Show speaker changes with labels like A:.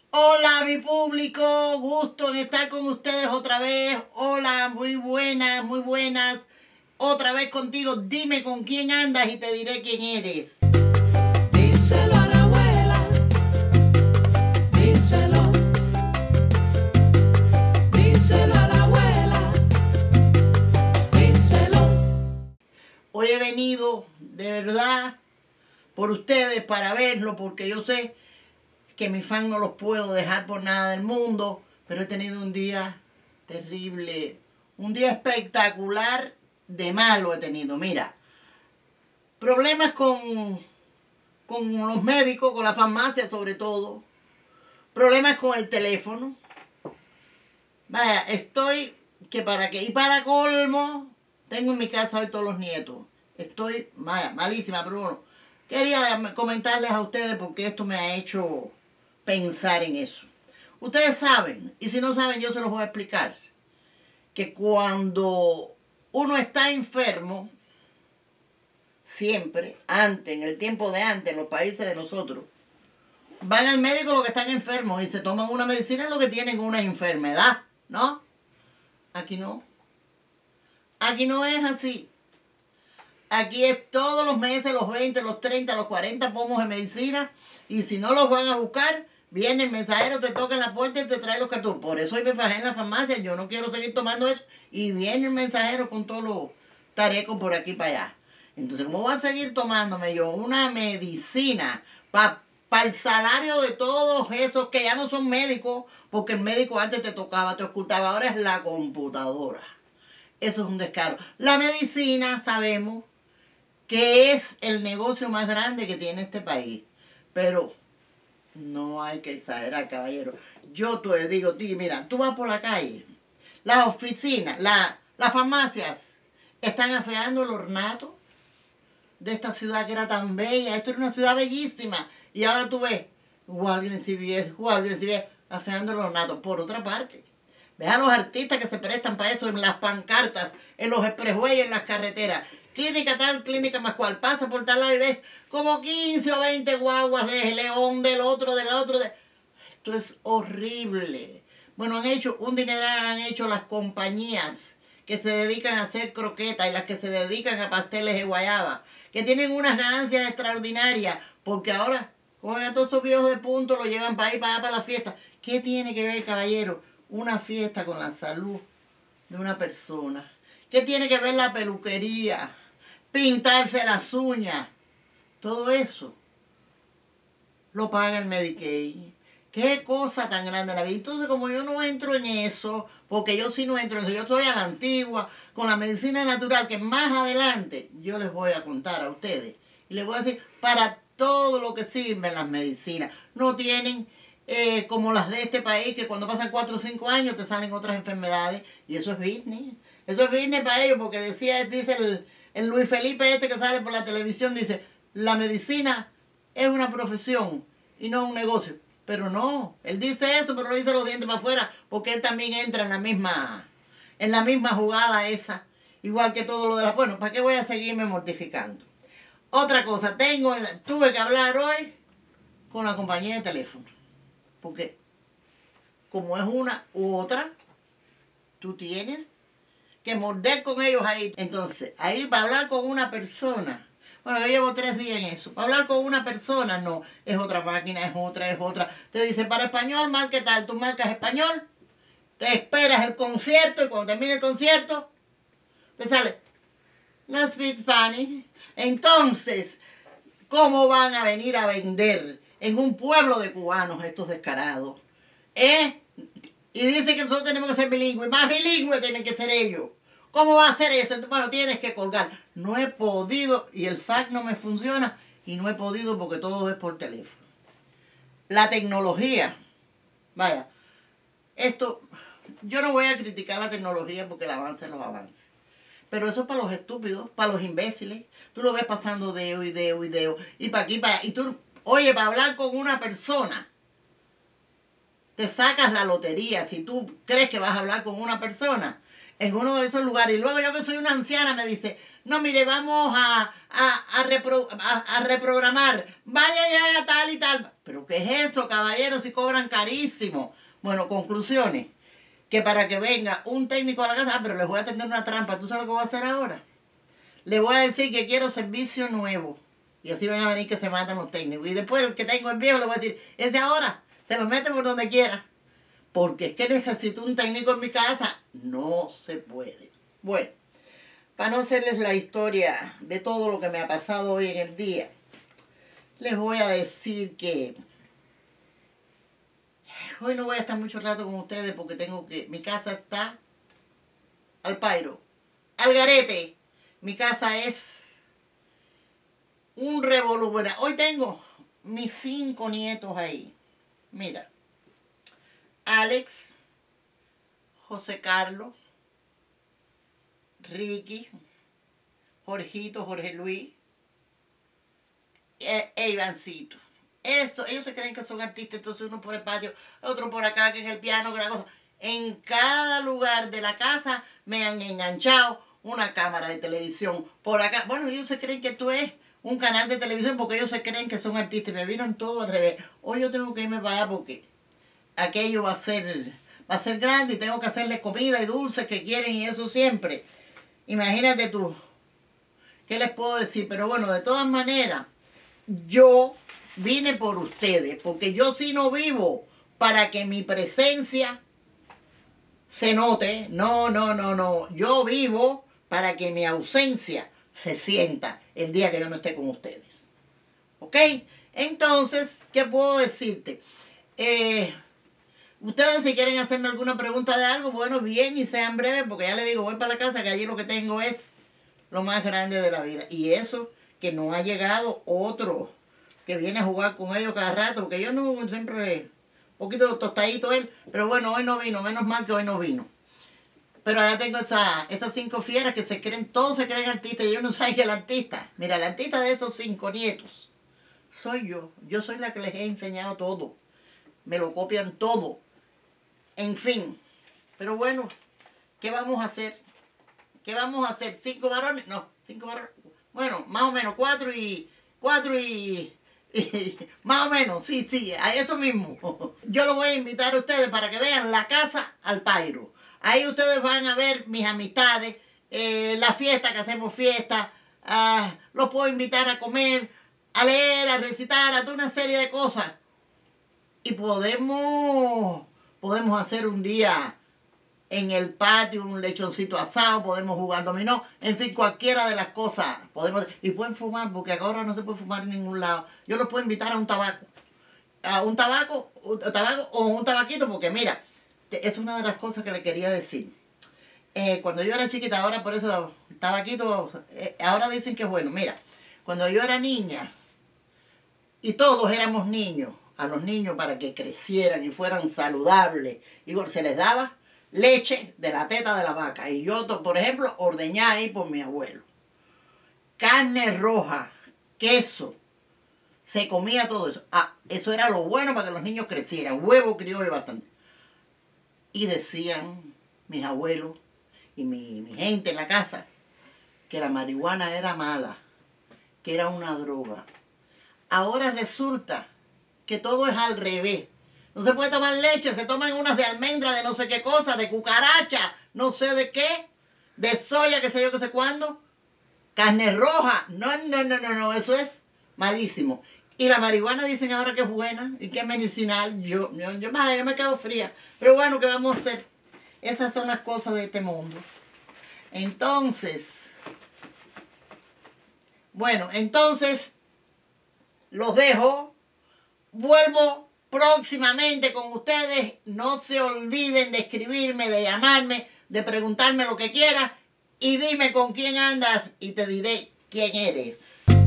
A: Hola mi público, gusto en estar con ustedes otra vez. Hola, muy buenas, muy buenas. Otra vez contigo, dime con quién andas y te diré quién eres.
B: Díselo a la abuela, díselo, díselo a la abuela, díselo.
A: Hoy he venido de verdad por ustedes para verlo porque yo sé que mis fans no los puedo dejar por nada del mundo, pero he tenido un día terrible, un día espectacular de malo he tenido. Mira, problemas con los médicos, con la farmacia sobre todo, problemas con el teléfono. Vaya, estoy que para qué. Y para colmo, tengo en mi casa hoy todos los nietos. Estoy, vaya, malísima, pero bueno, quería comentarles a ustedes porque esto me ha hecho pensar en eso. Ustedes saben, y si no saben yo se los voy a explicar, que cuando uno está enfermo, siempre, antes, en el tiempo de antes, en los países de nosotros, van al médico los que están enfermos y se toman una medicina los que tienen una enfermedad, ¿no? Aquí no. Aquí no es así. Aquí es todos los meses, los 20, los 30, los 40 pomos de medicina. Y si no los van a buscar, viene el mensajero, te toca en la puerta y te trae los cartones. Por eso hoy me fajé en la farmacia. Yo no quiero seguir tomando eso. Y viene el mensajero con todos los tarecos por aquí para allá. Entonces, ¿cómo voy a seguir tomándome yo una medicina para el salario de todos esos que ya no son médicos? Porque el médico antes te tocaba, te ocultaba, ahora es la computadora. Eso es un descaro. La medicina, sabemos que es el negocio más grande que tiene este país. Pero no hay que exagerar, caballero. Yo te digo, tío, mira, tú vas por la calle, las oficinas, las farmacias están afeando el ornato de esta ciudad que era tan bella. Esto era una ciudad bellísima. Y ahora tú ves Walgreens CVS, afeando el ornato. Por otra parte, ve a los artistas que se prestan para eso en las pancartas, en los expressways, en las carreteras. Clínica tal, clínica más cual. Pasa por tal lado y ves como 15 o 20 guaguas de León, del otro. Esto es horrible. Bueno, han hecho un dineral, han hecho las compañías que se dedican a hacer croquetas y las que se dedican a pasteles de guayaba, que tienen unas ganancias extraordinarias, porque ahora cogen a todos esos viejos de punto, lo llevan para ir para allá para la fiesta. ¿Qué tiene que ver, caballero, una fiesta con la salud de una persona? ¿Qué tiene que ver la peluquería? Pintarse las uñas. Todo eso lo paga el Medicaid. Qué cosa tan grande la vida. Entonces, como yo no entro en eso, porque yo sí no entro en eso, yo soy a la antigua, con la medicina natural, que más adelante yo les voy a contar a ustedes. Y les voy a decir, para todo lo que sirven las medicinas. No tienen como las de este país, que cuando pasan 4 o 5 años te salen otras enfermedades. Y eso es business. Eso es business para ellos, porque dice el Luis Felipe este que sale por la televisión, dice, la medicina es una profesión y no un negocio. Pero no, él dice eso, pero lo dice los dientes para afuera, porque él también entra en la misma jugada esa, igual que todo lo de las... Bueno, ¿para qué voy a seguirme mortificando? Otra cosa, tuve que hablar hoy con la compañía de teléfono, porque como es una u otra, tú tienes que morder con ellos ahí. Entonces, ahí para hablar con una persona... Bueno, yo llevo 3 días en eso. Para hablar con una persona, no. Es otra máquina, es otra. Te dice, para español, ¿qué tal? Tú marcas español, te esperas el concierto y cuando termine el concierto, te sale, no speak Spanish. Entonces, ¿cómo van a venir a vender en un pueblo de cubanos estos descarados? Y dice que nosotros tenemos que ser bilingües. Más bilingües tienen que ser ellos. ¿Cómo va a hacer eso? Entonces, bueno, tienes que colgar. No he podido y el fax no me funciona y no he podido porque todo es por teléfono. La tecnología, vaya, esto, yo no voy a criticar la tecnología porque el avance es los avances. Pero eso es para los estúpidos, para los imbéciles. Tú lo ves pasando dedo y para aquí, para allá. Y tú, oye, para hablar con una persona, te sacas la lotería si tú crees que vas a hablar con una persona en uno de esos lugares. Y luego yo que soy una anciana me dice, No, mire, vamos a reprogramar. Vaya y haga tal y tal. ¿Pero qué es eso, caballeros? Si cobran carísimo. Bueno, conclusiones. Que para que venga un técnico a la casa, pero les voy a tender una trampa. ¿Tú sabes lo que voy a hacer ahora? Le voy a decir que quiero servicio nuevo. Y así van a venir que se matan los técnicos. Y después el que tengo el viejo le voy a decir, ese ahora, se lo mete por donde quiera. Porque es que necesito un técnico en mi casa. No se puede. Bueno, para no hacerles la historia de todo lo que me ha pasado hoy en el día, les voy a decir que hoy no voy a estar mucho rato con ustedes porque tengo que... Mi casa está al pairo, al garete. Mi casa es un revolú. Hoy tengo mis 5 nietos ahí. Mira, Alex, José Carlos, Ricky, Jorgito, Jorge Luis, Ivancito. Eso, ellos se creen que son artistas, entonces uno por el patio, otro por acá, que en el piano, que la cosa. En cada lugar de la casa me han enganchado una cámara de televisión. Por acá, bueno, ellos se creen que esto es un canal de televisión porque ellos se creen que son artistas. Me vieron todo al revés. Hoy yo tengo que irme para allá porque aquello va a ser grande y tengo que hacerles comida y dulces que quieren y eso siempre. Imagínate tú. ¿Qué les puedo decir? Pero bueno, de todas maneras, yo vine por ustedes, porque yo sí no vivo para que mi presencia se note. No. Yo vivo para que mi ausencia se sienta el día que yo no esté con ustedes. ¿Ok? Entonces, ¿qué puedo decirte? Ustedes si quieren hacerme alguna pregunta de algo, bueno, bien y sean breves, porque ya les digo, voy para la casa, que allí lo que tengo es lo más grande de la vida. Y eso, que no ha llegado otro que viene a jugar con ellos cada rato, porque yo no siempre, un poquito tostadito él, pero bueno, hoy no vino, menos mal que hoy no vino. Pero allá tengo esas 5 fieras que todos se creen artistas y ellos no saben que el artista, mira, el artista de esos 5 nietos soy yo. Yo soy la que les he enseñado todo. Me lo copian todo. En fin. Pero bueno, ¿qué vamos a hacer? ¿Qué vamos a hacer? 5 varones. No, 5 varones. Bueno, más o menos 4 y más o menos, sí, a eso mismo. Yo los voy a invitar a ustedes para que vean la casa al pairo. Ahí ustedes van a ver mis amistades, la fiesta, que hacemos fiesta. Los puedo invitar a comer, a leer, a recitar, a toda una serie de cosas. Y podemos hacer un día en el patio un lechoncito asado, podemos jugar dominó, en fin, cualquiera de las cosas podemos. Y pueden fumar, porque ahora no se puede fumar en ningún lado. Yo los puedo invitar a un tabaco. A un tabaco o un tabaquito, porque mira, es una de las cosas que le quería decir. Cuando yo era chiquita, ahora por eso tabaquito, ahora dicen que es bueno. Mira, cuando yo era niña, y todos éramos niños, a los niños para que crecieran y fueran saludables, y se les daba leche de la teta de la vaca. Y yo, por ejemplo, ordeñé ahí por mi abuelo. Carne roja, queso, se comía todo eso. Eso era lo bueno para que los niños crecieran. Huevo criollo bastante. Y decían mis abuelos y mi gente en la casa que la marihuana era mala, que era una droga. Ahora resulta que todo es al revés. No se puede tomar leche, se toman unas de almendra, de no sé qué cosa, de cucaracha, no sé de qué, de soya, qué sé yo, qué sé cuándo. Carne roja, no, eso es malísimo. Y la marihuana dicen ahora que es buena y que es medicinal. Yo me quedo fría. Pero bueno, ¿qué vamos a hacer? Esas son las cosas de este mundo. Entonces, los dejo. Vuelvo próximamente con ustedes. No se olviden de escribirme, de llamarme, de preguntarme lo que quieras. Y dime con quién andas y te diré quién eres.